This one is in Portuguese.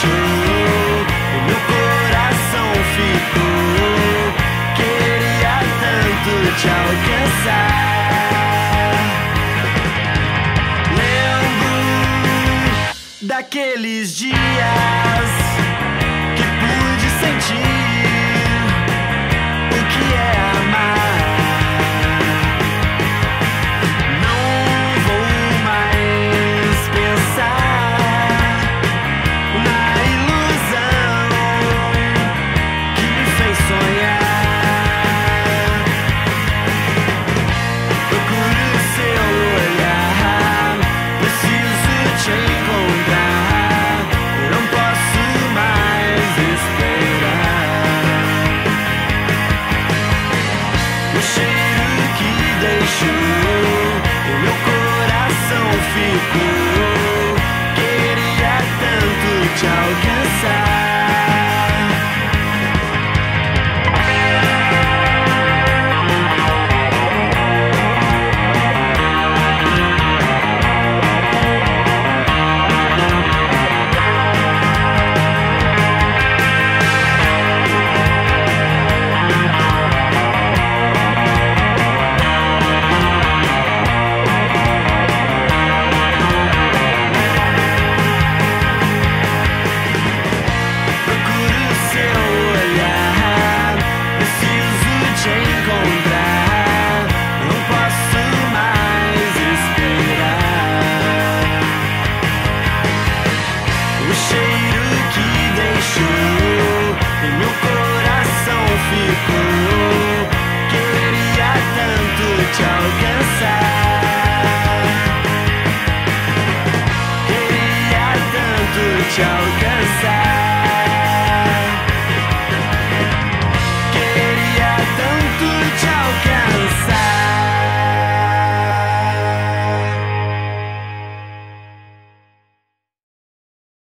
deixou e meu coração ficou. Queria tanto te alcançar. Lembro daqueles dias que pude sentir o que é amar. Não vou mais pensar na ilusão que me fez sonhar. Procuro seu olhar, preciso te encontrar. Não posso mais esperar. O cheiro que deixou e meu coração ficou. Queria tanto te alcançar. Procuro seu olhar, preciso te encontrar. Não posso mais esperar. O cheiro que deixou e meu coração ficou. Queria tanto te alcançar. Queria tanto te alcançar.